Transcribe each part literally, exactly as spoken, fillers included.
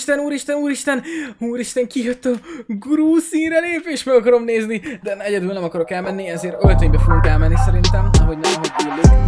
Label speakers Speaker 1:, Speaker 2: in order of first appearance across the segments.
Speaker 1: úristen, úristen, úristen, úristen, kijött a Gru színre lépés, meg akarom nézni, de egyedül nem akarok elmenni, ezért öltönybe fogunk elmenni szerintem, ahogy nem, ahogy illik.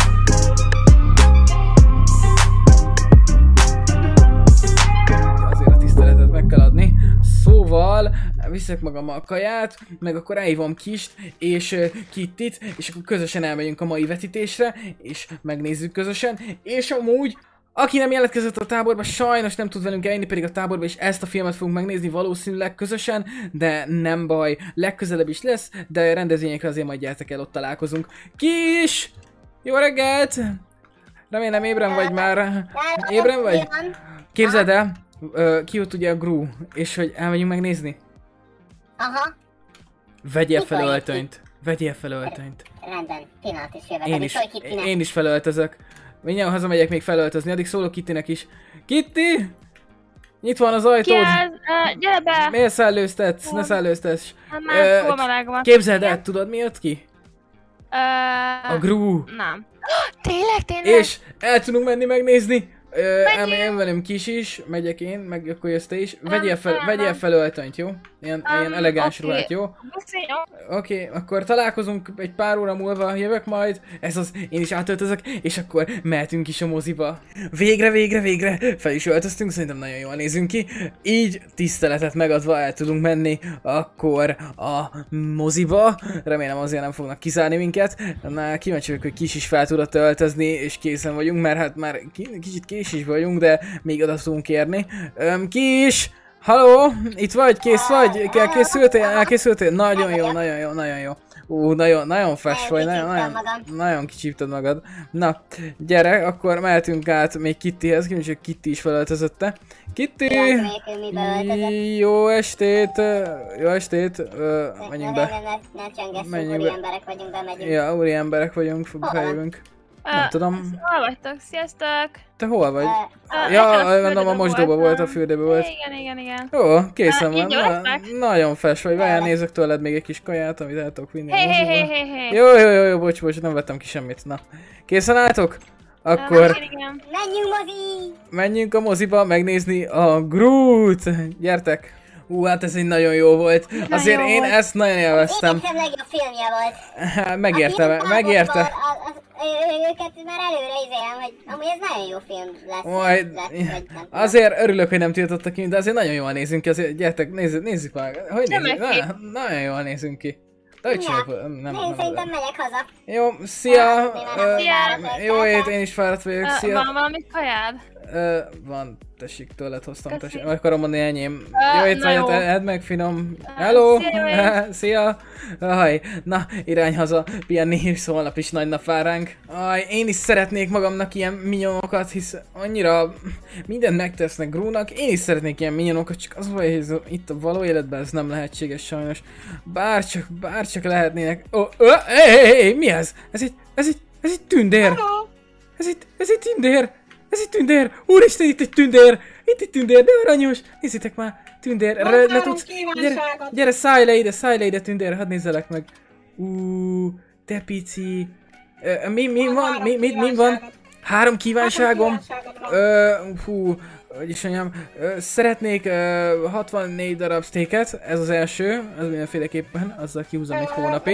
Speaker 1: Azért a tiszteletet meg kell adni. Szóval viszek magammal a kaját, meg akkor elhívom Kist és uh, Kittit, és akkor közösen elmegyünk a mai vetítésre, és megnézzük közösen, és amúgy aki nem jelentkezett a táborba, sajnos nem tud velünk eljönni, pedig a táborba is ezt a filmet fogunk megnézni valószínűleg közösen, de nem baj, legközelebb is lesz, de rendezvényekre azért majd gyertek el, ott találkozunk. Kis! Jó reggelt! Remélem ébren vagy már. Ébren vagy? Képzeld el, kijött ugye a Gru, és hogy elmegyünk megnézni?
Speaker 2: Aha.
Speaker 1: Vegyél fel öltönyt. Vegyél fel öltönyt.
Speaker 2: Rendben, pillanat is jövök.
Speaker 1: Én is, én is felöltözök. Mindjárt hazamegyek még felöltözni, addig szólok Kittinek is. Kitti! Nyitva van az ajtód!
Speaker 3: Ki ez? Uh, gyere be!
Speaker 1: Miért szellőztetsz? Ne szellőztess!
Speaker 3: Már túl meleg van.
Speaker 1: Képzeld el, tudod mi jött ki?
Speaker 3: Uh,
Speaker 1: A Gru!
Speaker 3: Nem. Tényleg, tényleg?
Speaker 1: És el tudunk menni megnézni! Elmegyem velem Kis is, megyek én, meg akkor jössz te is. Vegyél fel,
Speaker 3: nem,
Speaker 1: vegyél
Speaker 3: nem.
Speaker 1: fel öltönyt, jó? Ilyen,
Speaker 3: Um,
Speaker 1: ilyen elegáns
Speaker 3: okay.
Speaker 1: ruhát, jó? Oké, okay, akkor találkozunk egy pár óra múlva, jövök majd. Ez az, én is átöltözök, és akkor mehetünk is a moziba. Végre, végre, végre fel is öltöztünk, szerintem nagyon jól nézünk ki. Így tiszteletet megadva el tudunk menni akkor a moziba. Remélem azért nem fognak kizárni minket. Na, kíváncsi vagyok, hogy Kis is fel tudott öltözni, és készen vagyunk, mert hát már kicsit kés is vagyunk, de még oda tudunk érni. Öm, Kis! Halló? Itt vagy? Kész vagy? Készültél? Elkészültél? Nagyon jó, nagyon jó, nagyon jó. Ú, nagyon, nagyon fresh vagy, nagyon, nagyon, nagyon kicsípted magad. Na, gyere, akkor mehetünk át még Kittihez, kíváncsi, hogy Kitty is felöltözötte. Kitty! Jó estét! Jó estét! Menjünk be.
Speaker 2: Ne csöngesszünk, úri emberek vagyunk, bemegyünk.
Speaker 1: Ja, úri emberek vagyunk, feljövünk. Nem tudom.
Speaker 3: Hol vagytok? Sziasztok!
Speaker 1: Te hol vagy?
Speaker 3: Uh,
Speaker 1: ja, mondom, a mosdóba volt, a fürdőbe volt.
Speaker 3: Igen, igen, igen.
Speaker 1: Jó, készen
Speaker 3: Uh,
Speaker 1: van. Na, nagyon fresh vagy. Várjál, nézek tőled még egy kis kaját, amit el tudok vinni.
Speaker 3: Hé, hé, hé, hé, hé.
Speaker 1: Jó, jó, jó, jó, bocs, bocs, nem vettem ki semmit. Na, készen álltok? Akkor
Speaker 3: Uh, igen.
Speaker 2: Menjünk mozi!
Speaker 1: menjünk a moziba megnézni a Grút. Gyertek! Ú, hát ez egy nagyon jó volt. Azért
Speaker 2: jó
Speaker 1: én
Speaker 2: volt.
Speaker 1: ezt nagyon élveztem.
Speaker 2: Égetem legjobb filmje volt.
Speaker 1: Megérte, megérte.
Speaker 2: Őket már előre izélem, hogy amúgy ez nagyon jó film lesz.
Speaker 1: Majd,
Speaker 2: lesz vagy nem tudom.
Speaker 1: azért örülök, hogy nem tiltottak ki, de azért nagyon jól nézünk ki, azért gyertek, nézzük, nézzük már. Hogy
Speaker 3: Nem
Speaker 1: nézzük?
Speaker 3: neki.
Speaker 1: Na, nagyon jól nézünk ki. De hogy
Speaker 2: Ja,
Speaker 1: csináljuk? Nem, nem,
Speaker 2: Én
Speaker 1: nem,
Speaker 2: szerintem
Speaker 1: nem.
Speaker 2: megyek haza.
Speaker 1: Jó, szia! Ö,
Speaker 3: Szia.
Speaker 1: Jó ét, én is fáradt vagyok,
Speaker 3: Uh,
Speaker 1: szia!
Speaker 3: van valami kajád?
Speaker 1: Ö, van, tessék, tőled hoztam,
Speaker 3: Köszi.
Speaker 1: tessék, meg akarom mondani enyém.
Speaker 3: Ö,
Speaker 1: Jó ét
Speaker 3: na
Speaker 1: vagy,
Speaker 3: jó.
Speaker 1: edd meg finom. Hello!
Speaker 3: szia, jó ét.
Speaker 1: Szia! Aj, na, irány haza, pihenni, és holnap is nagy nap vár ránk. Aj, én is szeretnék magamnak ilyen minyonokat, hisz annyira mindent megtesznek Grúnak. Én is szeretnék ilyen minyonokat, csak az baj, hogy ez a- itt a való életben ez nem lehetséges sajnos. Bárcsak, bárcsak lehetnének. Ó, ö, hé, hé, hé, mi ez? Ez egy, ez egy, ez egy tündér! Ez egy, ez egy tündér! Ez egy tündér! Úristen, itt egy tündér! Itt egy tündér, de aranyos! Nézzétek már! Tündér! Re, le tudsz... Gyere, gyere, szállj le ide, szállj le ide, tündér! Hadd nézzelek meg! Úúúú, te pici! Ö, mi, mi van? Mi, mi, mi van? Három kívánságom? Ö, hú, hogy is mondjam, ö, szeretnék ö, hatvannégy darab steaket, ez az első, ez mindenféleképpen, azzal kihúzom egy hónapig.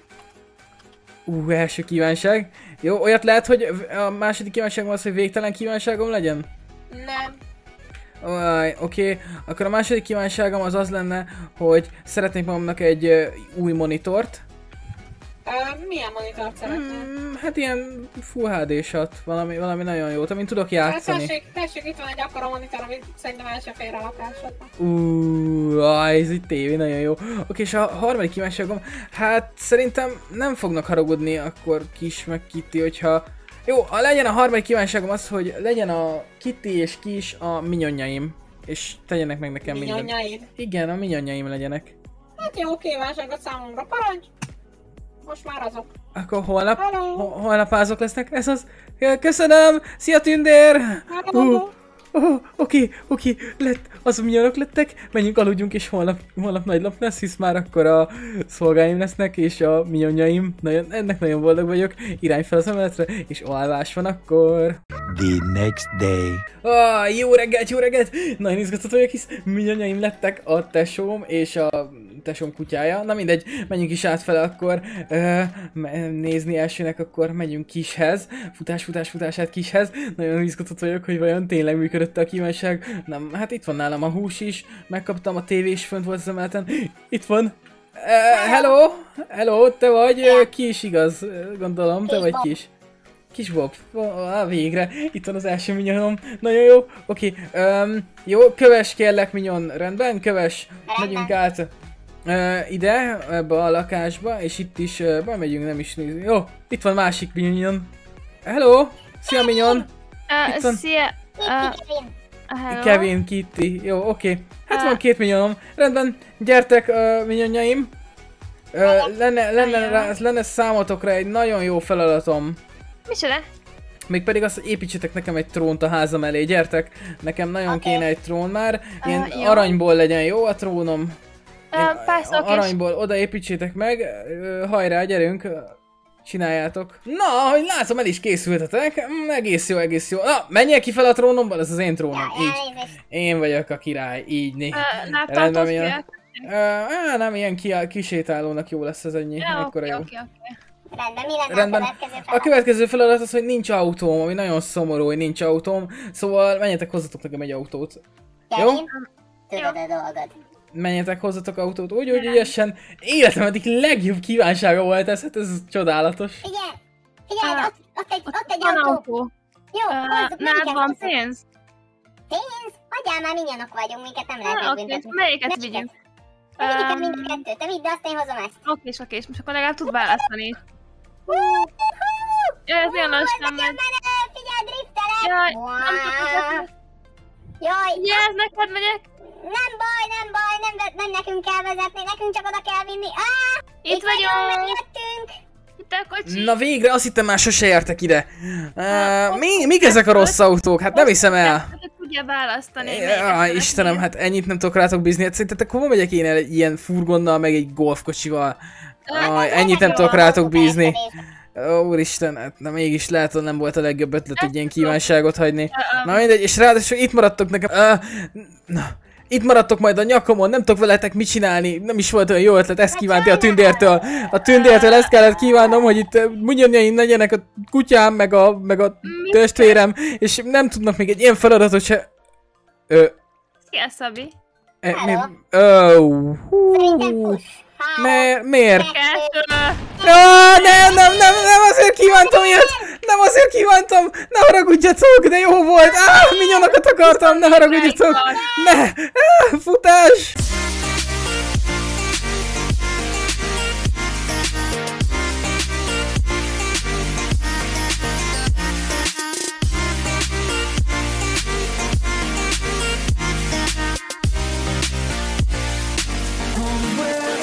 Speaker 1: Ú, uh, első kívánság. Jó, olyat lehet, hogy a második kívánságom az, hogy végtelen kívánságom legyen?
Speaker 2: Nem.
Speaker 1: Oké, okay. Akkor a második kívánságom az az lenne, hogy szeretnék magamnak egy uh, új monitort.
Speaker 4: Uh, milyen monitort szeretnél?
Speaker 1: Mm, hát ilyen Full há dé-sat, valami, valami nagyon jót, amin tudok
Speaker 4: Hát
Speaker 1: játszani.
Speaker 4: tessék, tessék, itt van egy akkora monitor, amit szerintem el sem fér a lakásodba.
Speaker 1: Uuuuh, ah, ez egy tévé, nagyon jó. Oké, és a harmadik kívánságom, hát szerintem nem fognak haragudni akkor Kis meg Kitty, hogyha... Jó, a legyen a harmadik kívánságom az, hogy legyen a Kitty és Kis a minyonjaim. És tegyenek meg nekem mindent.
Speaker 4: Minyonjaid?
Speaker 1: Igen, a minyonjaim legyenek.
Speaker 4: Hát jó, kívánságot számomra, parancs! Most már azok.
Speaker 1: Akkor holnap,
Speaker 4: Hello.
Speaker 1: ho holnap azok lesznek, ez az. Köszönöm! Szia tündér!
Speaker 4: Hello.
Speaker 1: oh, oké, oké, lett, az minyonok lettek, menjünk, aludjunk, és holnap, holnap nagy nap lesz, hisz már akkor a szolgáim lesznek, és a minyonjaim, nagyon, ennek nagyon boldog vagyok, irány fel az emeletre, és alvás van akkor.
Speaker 5: The next day.
Speaker 1: Ah, jó reggelt, jó reggelt! Nagyon izgatott vagyok, hisz minyonjaim lettek, a tesóm és a tesóm kutyája. Na mindegy, menjünk is átfele akkor uh, nézni elsőnek, akkor megyünk Kishez. Futás, futás, futás át Kishez. Nagyon izgatott vagyok, hogy vajon tényleg működött a kívánság. Nem, hát itt van nálam a hús is, megkaptam a tévé is, fönt volt az emeleten. Itt van. Uh, hello! Hello, te vagy? Uh, Kis, igaz, gondolom, te vagy Kis. Kis Bob, ah, végre, itt van az első minyonom, nagyon jó, oké, okay. um, jó, köves kérlek minyon, rendben, köves, megyünk át uh, ide, ebbe a lakásba, és itt is uh, bemegyünk, nem is nézni, jó, itt van másik minyon, hello, szia minyon,
Speaker 3: Uh,
Speaker 1: Itt van.
Speaker 3: szia. Uh,
Speaker 2: Kevin.
Speaker 3: hello.
Speaker 1: Kevin, Kitty, jó, oké, okay. hát
Speaker 3: Uh.
Speaker 1: van két minyonom, rendben, gyertek uh, minyonjaim, uh, lenne, lenne, rá, lenne számotokra egy nagyon jó feladatom.
Speaker 3: Micsoda?
Speaker 1: Mégpedig azt, hogy építsetek nekem egy trónt a házam elé, gyertek! Nekem nagyon
Speaker 2: Oké.
Speaker 1: kéne egy trón már, ilyen
Speaker 3: Uh, jó.
Speaker 1: aranyból legyen, jó a trónom? Én,
Speaker 3: Uh, persze,
Speaker 1: a-
Speaker 3: oké.
Speaker 1: aranyból oda építsétek meg, ö, hajrá, gyerünk, ö, csináljátok. Na, ahogy látom, el is készültetek, mm, egész jó, egész jó. Na, menjél ki fel a trónomból, ez az én trónom,
Speaker 2: Ja,
Speaker 1: így.
Speaker 2: elnézést.
Speaker 1: Én vagyok a király, így né.
Speaker 3: Uh,
Speaker 1: Rendben,
Speaker 3: Láptartós
Speaker 1: milyen-
Speaker 3: fiak.
Speaker 1: Ö, á, nem, ilyen ki, kisétálónak jó lesz ez ennyi,
Speaker 3: Ja,
Speaker 1: ekkora
Speaker 3: oké,
Speaker 1: jó.
Speaker 3: oké, oké.
Speaker 2: Rendben, mi lenne
Speaker 1: Rendben.
Speaker 2: a következő
Speaker 1: A
Speaker 2: feladat?
Speaker 1: következő feladat az, hogy nincs autóm, ami nagyon szomorú, hogy nincs autóm. Szóval menjetek, hozzatok nekem egy autót. Jó?
Speaker 2: Kevin, tudod a dolgod.
Speaker 1: Menjetek, hozzatok autót, úgy, úgy ügyesen. Életem egyik legjobb kívánsága volt ez, hát ez csodálatos.
Speaker 2: Figyelj! Figyelj,
Speaker 3: Ah.
Speaker 2: ott, ott egy, ott egy
Speaker 3: Van
Speaker 2: autó.
Speaker 3: autó.
Speaker 2: Jó,
Speaker 3: Uh,
Speaker 2: hozzuk,
Speaker 3: Nálad
Speaker 2: melyiket
Speaker 3: van
Speaker 2: hozzuk?
Speaker 3: pénz?
Speaker 2: Pénz? Adjál már, minyonok vagyunk, minket nem lehet
Speaker 3: Ah, oké,
Speaker 2: megbüntetni.
Speaker 3: melyiket
Speaker 2: Melyiket?
Speaker 3: vigyünk?
Speaker 2: Melyiket
Speaker 3: Um,
Speaker 2: mind a kettőt, te vidd, de azt én hozom ezt.
Speaker 3: Oké, és oké, és most akkor legalább tud választani.
Speaker 2: Hú, hú,
Speaker 3: Jaj, ez
Speaker 2: hú,
Speaker 3: olyan lassan
Speaker 2: ez nekem
Speaker 3: megy.
Speaker 2: menő, figyelj, driftelek!
Speaker 3: Jaj,
Speaker 2: Wow.
Speaker 3: nem tudok.
Speaker 2: Jaj,
Speaker 3: Jaj, ez neked megyek?
Speaker 2: nem baj, nem baj, nem, ve- nem nekünk kell vezetni, nekünk csak oda kell vinni. Ah,
Speaker 3: Itt vagyunk.
Speaker 2: megjöttünk.
Speaker 3: Itt a kocsi.
Speaker 1: Na végre, azt hittem már sose értek ide. Uh, mi, mik ezek a rossz autók? Hát nem hiszem el.
Speaker 3: Te tudja választani. melyiket
Speaker 1: Ja,
Speaker 3: szeretnéd.
Speaker 1: Istenem, hát ennyit nem tudok rátok bízni. Hát szerintetek hova megyek én el egy ilyen furgonnal, meg egy golfkocsival? Aj, ennyit nem tudok rátok bízni. Ó, úristen, hát na mégis lehet, hogy nem volt a legjobb ötlet egy ilyen kívánságot hagyni. Na mindegy, és ráadásul itt maradtok nekem. Uh, na, itt maradtok majd a nyakomon, nem tudok veletek mit csinálni, nem is volt olyan jó ötlet, ezt kívánti a tündértől. A tündértől ezt kellett kívánnom, hogy itt munyonjaim legyenek a kutyám, meg a, meg a testvérem, és nem tudnak még egy ilyen feladatot se... Ö...
Speaker 3: Szia, Szabi.
Speaker 1: e,
Speaker 2: Hello.
Speaker 1: mi- Ó,
Speaker 2: Szerintem
Speaker 1: hú,
Speaker 2: push. Három,
Speaker 1: mi- miért?
Speaker 3: Kettő.
Speaker 1: Ah, nem, nem, nem, nem azért kívántam ilyet! Nem azért kívántam! Ne haragudjatok, de jó volt! Ah, minyonokat akartam, ne haragudjatok! Ne! Ah, futás!
Speaker 6: Home where